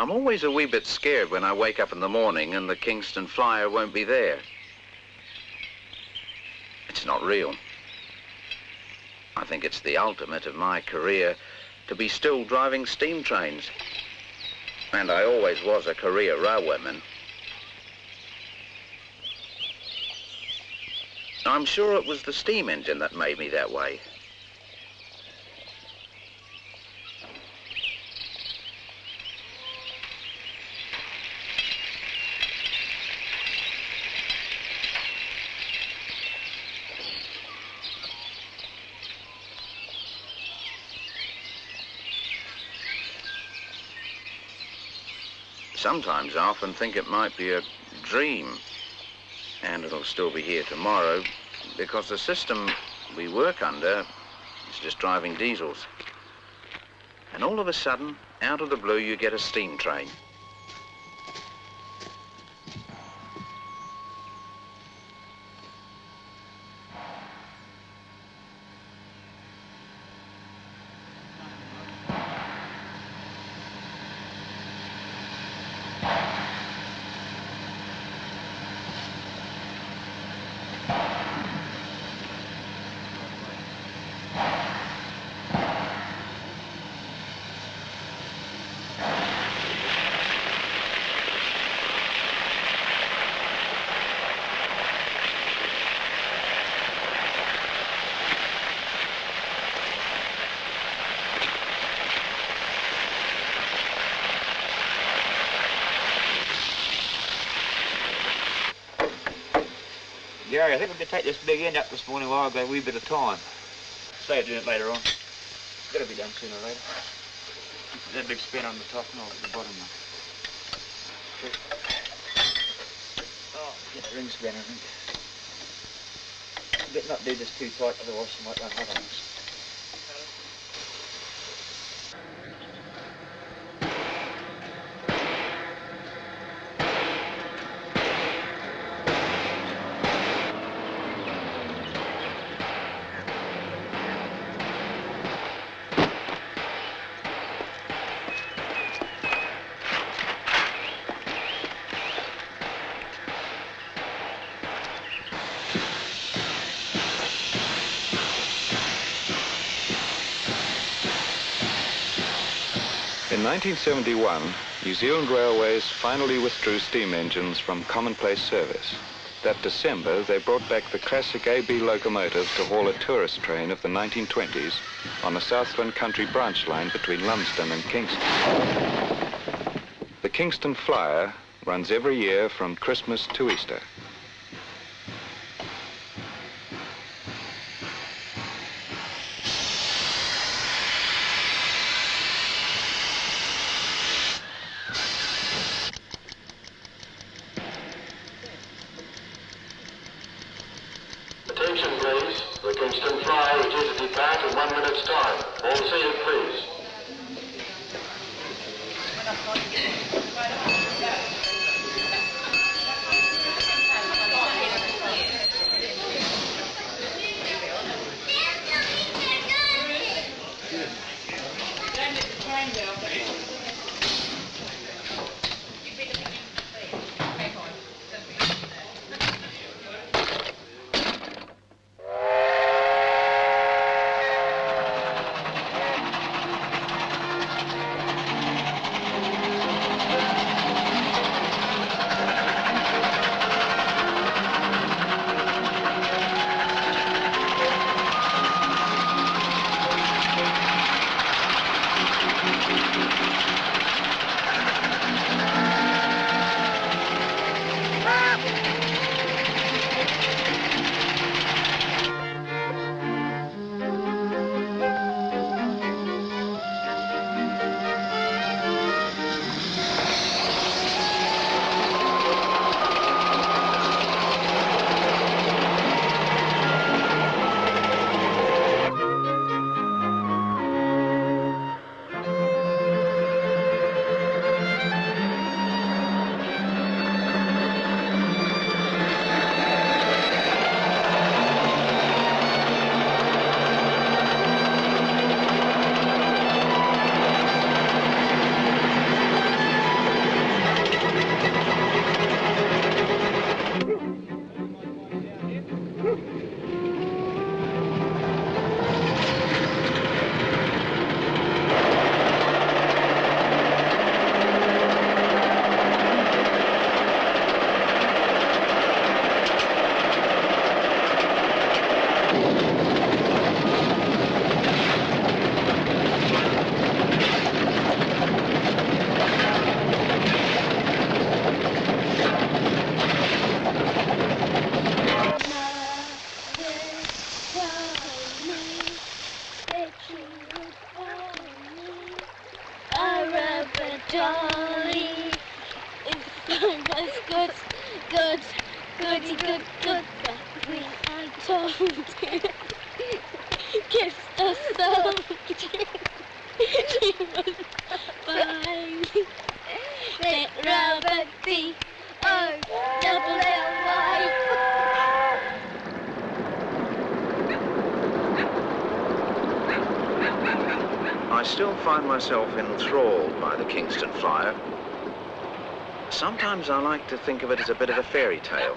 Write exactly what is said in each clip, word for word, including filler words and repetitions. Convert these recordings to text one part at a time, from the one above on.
I'm always a wee bit scared when I wake up in the morning and the Kingston Flyer won't be there. It's not real. I think it's the ultimate of my career to be still driving steam trains. And I always was a career railwayman. I'm sure it was the steam engine that made me that way. Sometimes I often think it might be a dream, and it'll still be here tomorrow, because the system we work under is just driving diesels. And all of a sudden, out of the blue, you get a steam train. Gary, I think we could take this big end up this morning while I've got a wee bit of time. Say I'll do it later on. It'll be done sooner or later. That big span on the top and all at the bottom now. Oh, get the ring span, I think. Better not do this too tight, otherwise you might run hot on us. In nineteen seventy-one, New Zealand Railways finally withdrew steam engines from commonplace service. That December, they brought back the classic A B locomotives to haul a tourist train of the nineteen twenties on the Southland country branch line between Lumsden and Kingston. The Kingston Flyer runs every year from Christmas to Easter. Attention please, the Kingston Flyer is due to depart in one minute's time. All seated please. good, goody good, good that we are told to kiss the soldier. She was fine. Let Robert B. O. Double L Y. I still find myself enthralled by the Kingston Flyer. Sometimes I like to think of it as a bit of a fairy tale.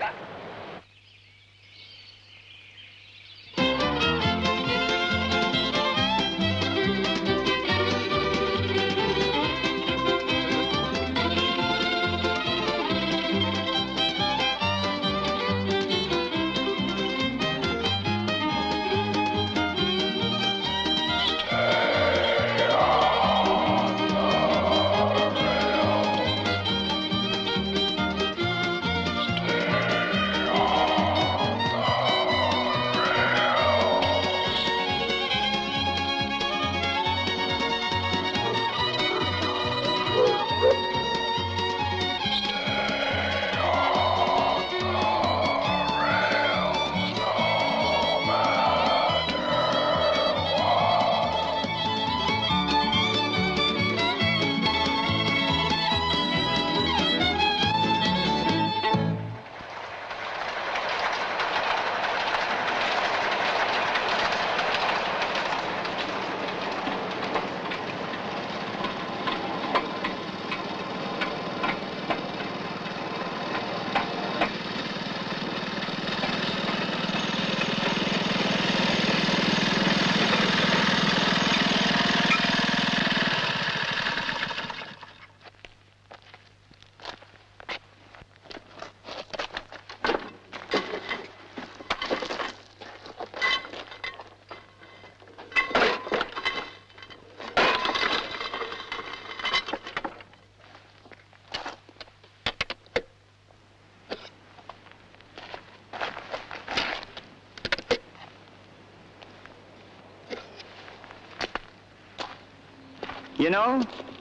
You know,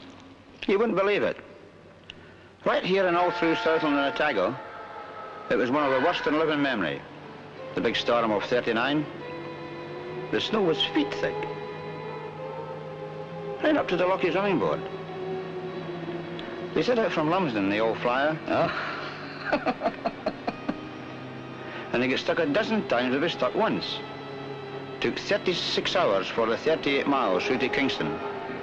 you wouldn't believe it. Right here and all through Southland and Otago, it was one of the worst in living memory. The big storm of thirty-nine. The snow was feet thick. Right up to the Lucky's running board. They set out from Lumsden, the old flyer. Oh. And they get stuck a dozen times if they stuck once. Took thirty-six hours for the thirty-eight miles through to Kingston.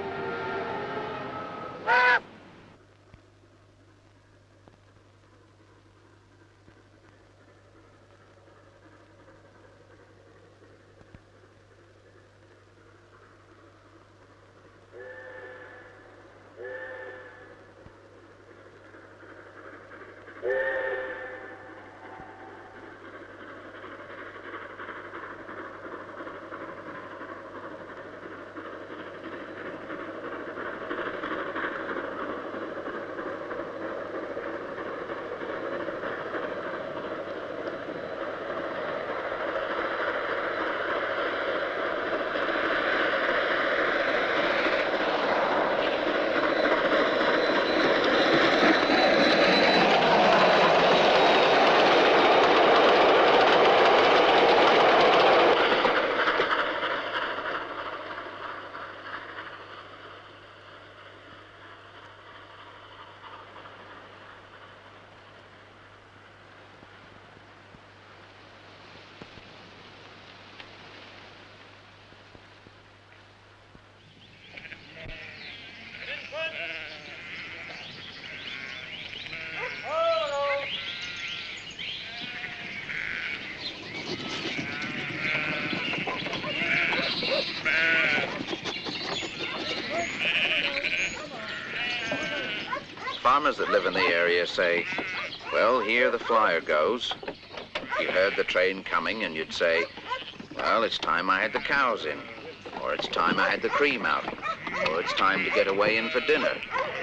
Farmers that live in the area say, well, here the flyer goes. You heard the train coming and you'd say, well, it's time I had the cows in, or it's time I had the cream out, or it's time to get away in for dinner.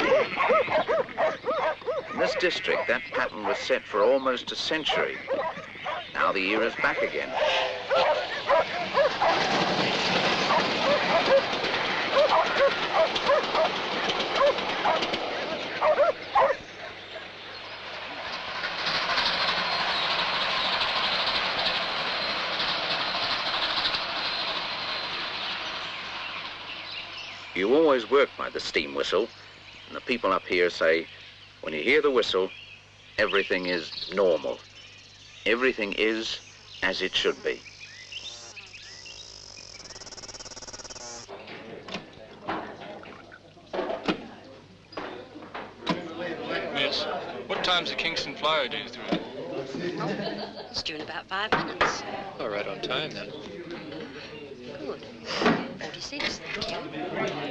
In this district, that pattern was set for almost a century. Now the era's back again. You always work by the steam whistle, and the people up here say, when you hear the whistle, everything is normal. Everything is as it should be. Miss, what time's the Kingston Flyer due through? Oh, it's due in about five minutes. Oh, right on time, then. Good. forty-six, thank you.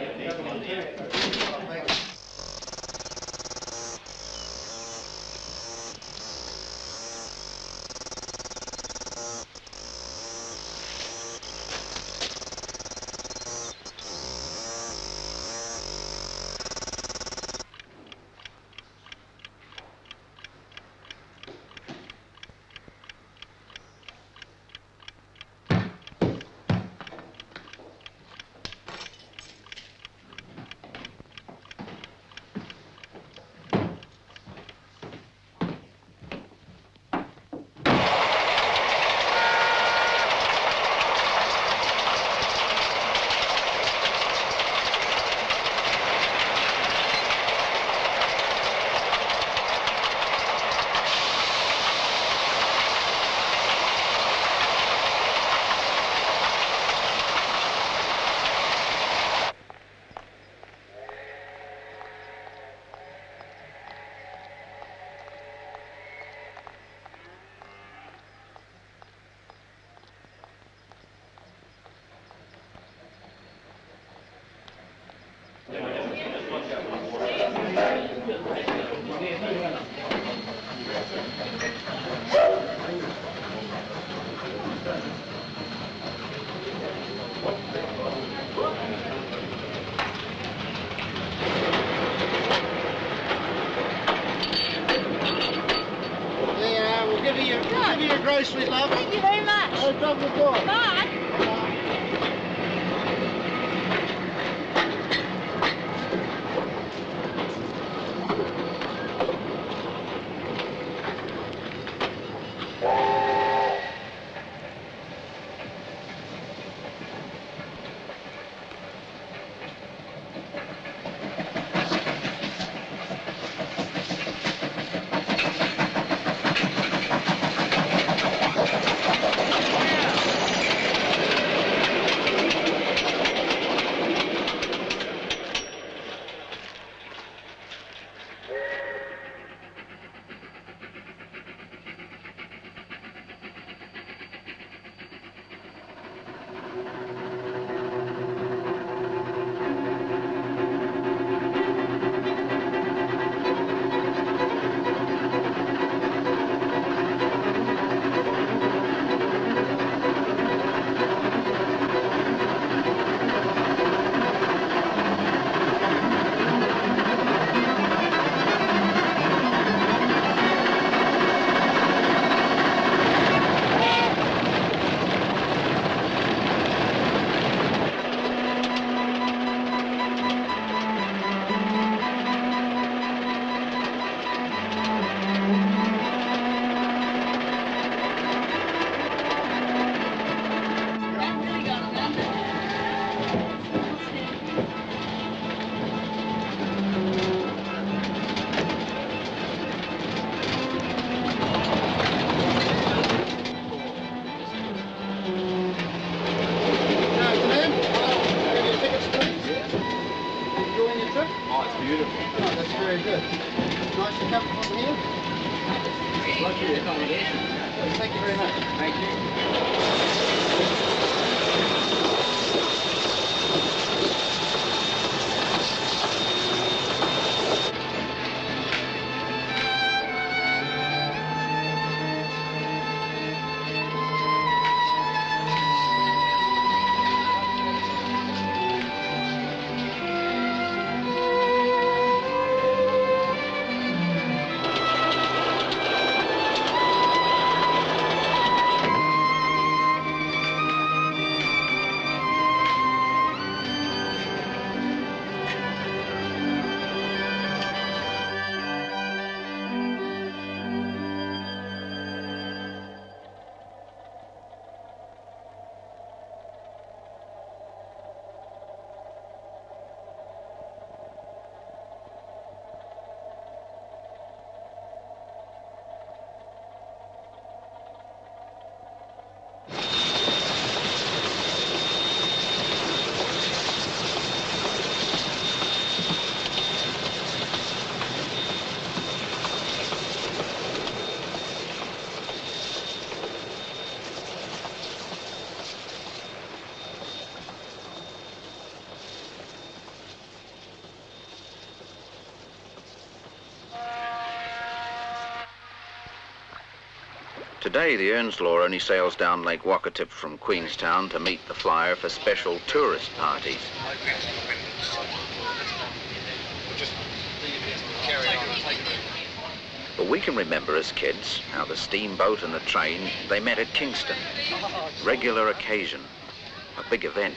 Groceries, love. Thank you very much. No trouble at all. Bye. Thank you very much. Thank Today, the Earnslaw only sails down Lake Wakatip from Queenstown to meet the flyer for special tourist parties. But we can remember as kids how the steamboat and the train, they met at Kingston. Regular occasion, a big event.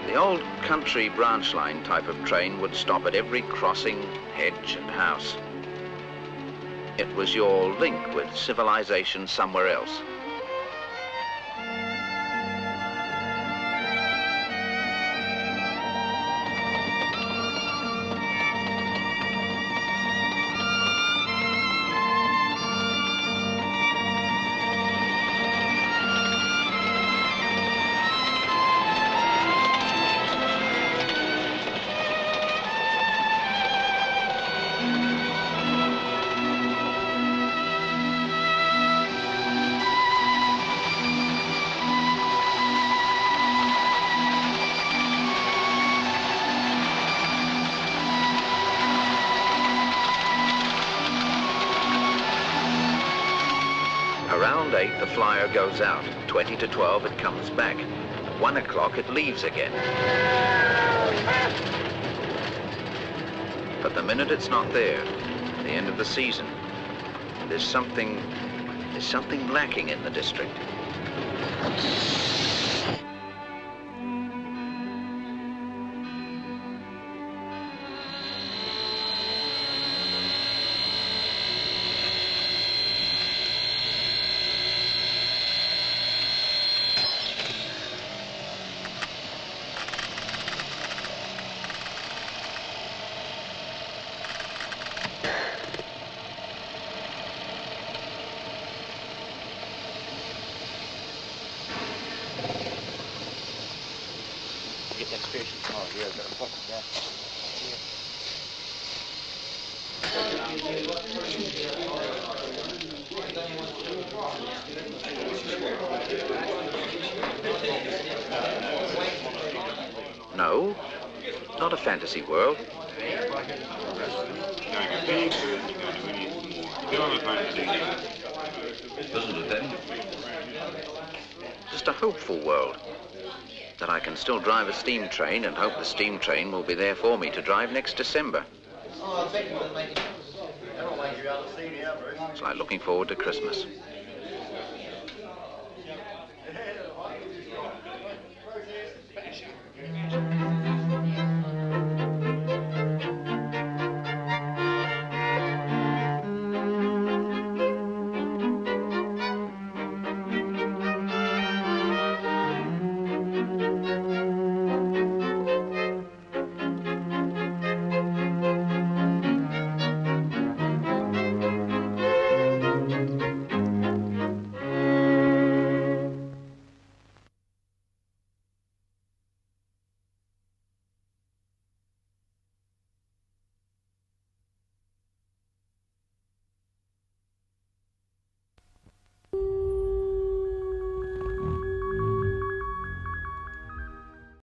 The old country branch line type of train would stop at every crossing, hedge and house. It was your link with civilization somewhere else. Around eight, the flyer goes out. twenty to twelve, it comes back. one o'clock, it leaves again. But the minute it's not there, the end of the season, there's something, there's something lacking in the district. Get that station tomorrow. Yeah, I've got a fucking gas. No, not a fantasy world. Just a hopeful world. That I can still drive a steam train and hope the steam train will be there for me to drive next December. It's like looking forward to Christmas.